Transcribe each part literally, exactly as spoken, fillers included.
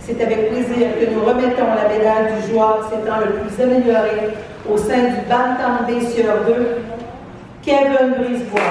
C'est avec plaisir que nous remettons la médaille du joueur s'étant le plus amélioré au sein du Bantam B C R deux, Kevin Brisebois.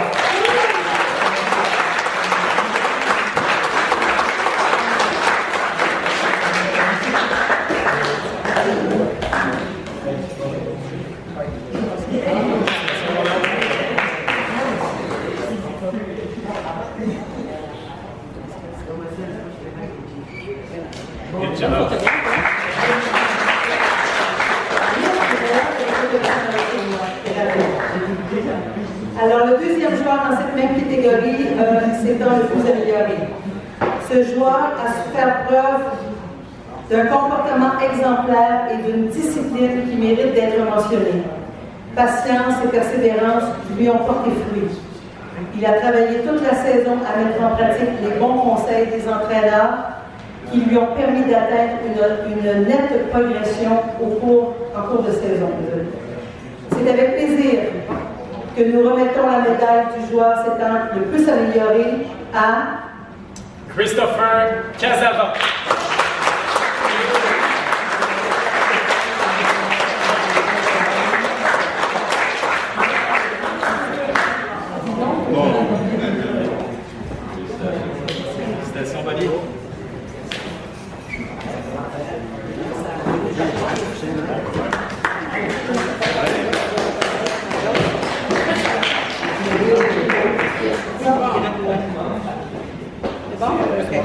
Alors, le deuxième joueur dans cette même catégorie, euh, s'étant le plus amélioré. Ce joueur a su faire preuve d'un comportement exemplaire et d'une discipline qui mérite d'être mentionnée. Patience et persévérance lui ont porté fruit. Il a travaillé toute la saison à mettre en pratique les bons conseils des entraîneurs qui lui ont permis d'atteindre une, une nette progression au cours, en cours de saison. C'est avec plaisir que nous remettons la médaille du joueur s'étant le plus amélioré à Christopher Casava. Félicitations, Bali. C'est bon? OK.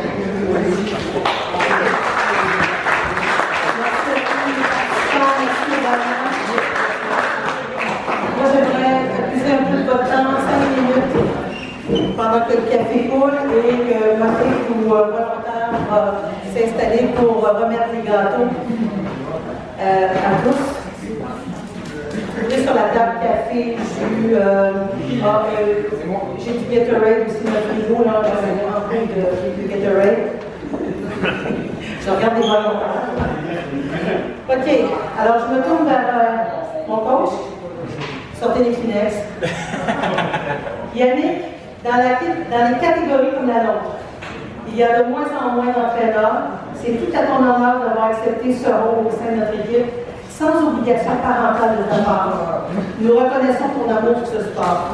Moi, j'aimerais accuser un peu de votre temps, cinq minutes, pendant que le café coule et que Mathilde ou volontaire va s'installer pour remettre les gâteaux euh, à tous. Sur la table café, jus, euh, ah, euh, j'ai du Gatorade aussi dans le frigo, là, j'ai un peu de, de Gatorade. Je regarde les volontaires. OK, alors je me tourne vers euh, mon coach. Sortez les Kleenex. Yannick, dans, la, dans les catégories comme la nôtre, il y a de moins en moins d'entraîneurs. C'est tout à ton honneur d'avoir accepté ce rôle au sein de notre équipe, sans obligation parentale de ta part. Nous reconnaissons ton amour pour ce sport.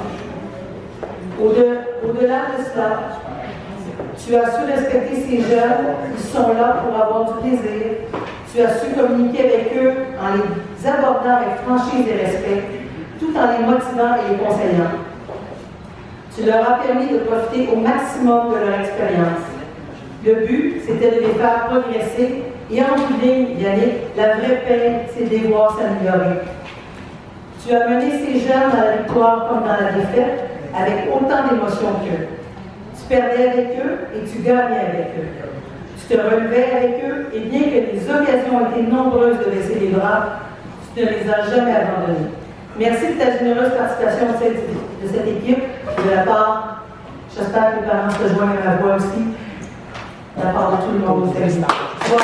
Au-delà de cela, tu as su respecter ces jeunes qui sont là pour avoir du plaisir. Tu as su communiquer avec eux en les abordant avec franchise et respect, tout en les motivant et les conseillant. Tu leur as permis de profiter au maximum de leur expérience. Le but, c'était de les faire progresser. Et en ligne, Yannick, la vraie paix, c'est de les voir s'améliorer. Tu as mené ces jeunes dans la victoire comme dans la défaite, avec autant d'émotions qu'eux. Tu perdais avec eux et tu gagnais avec eux. Tu te relevais avec eux et bien que les occasions ont été nombreuses de baisser les bras, tu ne les as jamais abandonnés. Merci de ta généreuse participation de cette, de cette équipe, de la part, j'espère que les parents se joignent à ma voix aussi, de la part de tout le monde au service. Voilà.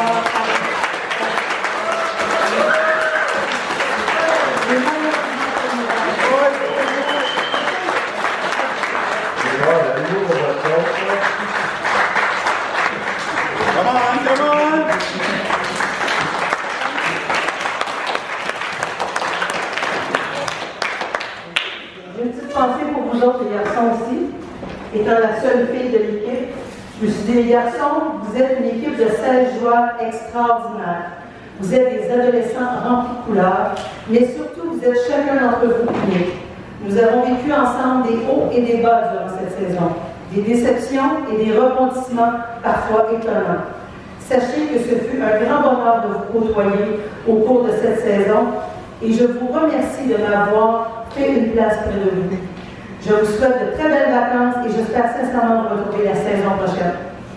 Les garçons aussi, étant la seule fille de l'équipe, je me suis dit, les garçons, vous êtes une équipe de seize joueurs extraordinaires. Vous êtes des adolescents remplis de couleurs, mais surtout, vous êtes chacun d'entre vous unique. Nous avons vécu ensemble des hauts et des bas durant cette saison, des déceptions et des rebondissements parfois étonnants. Sachez que ce fut un grand bonheur de vous côtoyer au cours de cette saison et je vous remercie de m'avoir fait une place près de vous. Je vous souhaite de très belles vacances et j'espère sincèrement vous retrouver la saison prochaine.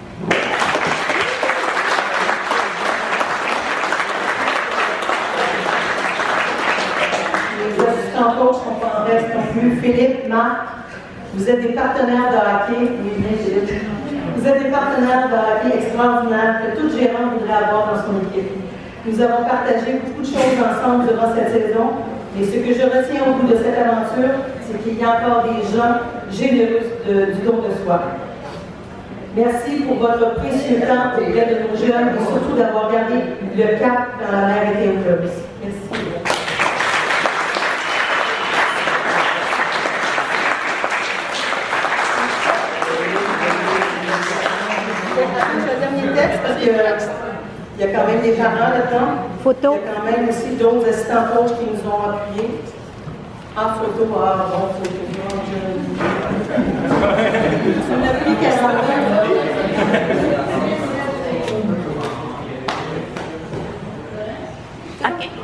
Les assistants coachs comprendraient non plus. Philippe, Marc, vous êtes des partenaires de hockey. Vous êtes des partenaires de hockey extraordinaires que tout gérant voudrait avoir dans son équipe. Nous avons partagé beaucoup de choses ensemble durant cette saison. Et ce que je retiens au bout de cette aventure, c'est qu'il y a encore des gens généreux de, du don de soi. Merci pour votre précieux temps auprès de nos jeunes et surtout d'avoir gardé le cap dans la mère et au club. Merci. Le dernier texte, parce qu'il y a quand même des parents là-dedans. Photo. Il y a quand même aussi d'autres assistants coachs qui nous ont appuyés. En photo, ah, bon, photo. On a pris quarante-deux. OK.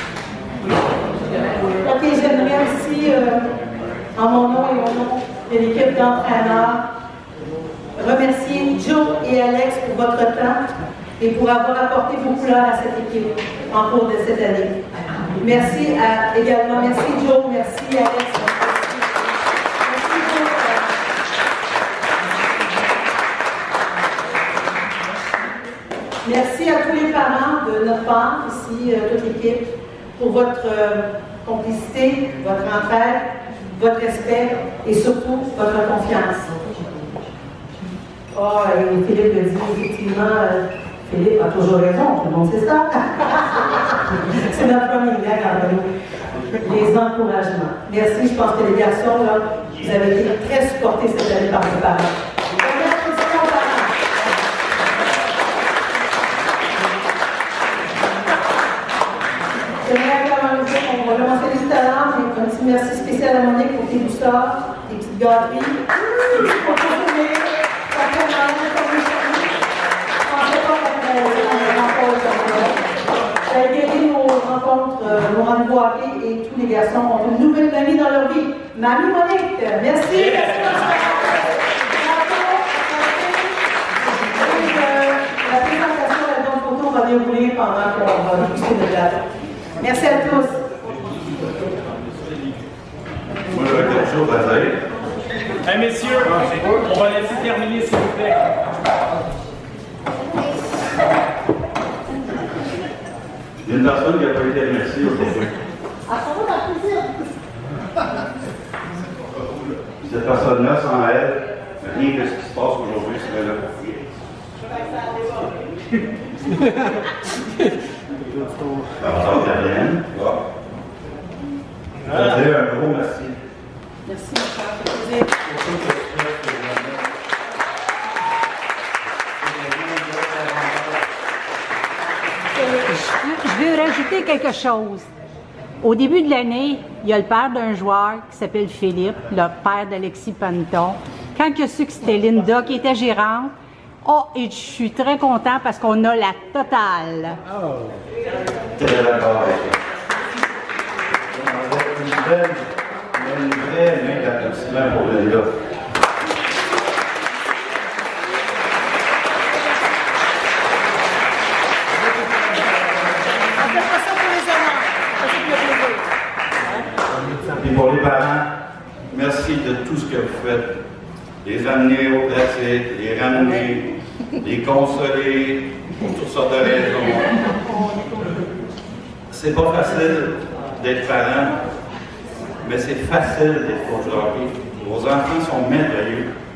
OK, j'aimerais aussi, euh, en mon nom et au nom de l'équipe d'entraîneurs, remercier Joe et Alex pour votre temps et pour avoir apporté vos couleurs à cette équipe en cours de cette année. Merci à, également, merci Joe, merci Alex. Merci Joe. Merci à tous les parents de notre part, ici, euh, toute l'équipe, pour votre euh, complicité, votre entraide, votre respect et surtout votre confiance. Oh, et Philippe le dit, effectivement, euh, Philippe a toujours raison, tout le monde sait ça. C'est notre premier gag entre nous. Les encouragements. Merci, je pense que les garçons, là, vous avez été très supportés cette année par vos parents. J'aimerais commencer, on va commencer tout à l'heure, mais un petit merci spécial à Monique pour tes boosters, tes petites gâteries. Pour continuer, ça fait mal, comme les charniers. Je ne pensais pas qu'on allait rencontrer comme ça. Ça a gagné nos rencontres, euh, nos rendez-vous à pied et tous les garçons ont une nouvelle mamie dans leur vie. Mamie Monique, merci. La présentation de la bonne photo va dérouler pendant qu'on va discuter de la. Merci à tous. Moi, j'aurais quelque chose à dire. Hey, messieurs, on va laisser terminer, s'il vous plaît. Il y a une personne qui n'a pas été remerciée aujourd'hui. Cette personne-là, sans elle, rien de ce qui se passe aujourd'hui serait là. Alors, Darienne, je vais dire un gros merci. Merci, mon cher. Je veux rajouter quelque chose. Au début de l'année, il y a le père d'un joueur qui s'appelle Philippe, le père d'Alexis Panton. Quand il a su que c'était Linda qui était gérante, oh, et je suis très content parce qu'on a la totale. Oh. Très d'accord avec ça. On a une belle, une vraie main d'applaudissement pour Linda. Et pour les parents, merci de tout ce que vous faites. Les amener aux pratiques, les ramener, les consoler pour toutes sortes de raisons. C'est pas facile d'être parent, mais c'est facile d'être coach de hockey. Vos enfants sont merveilleux.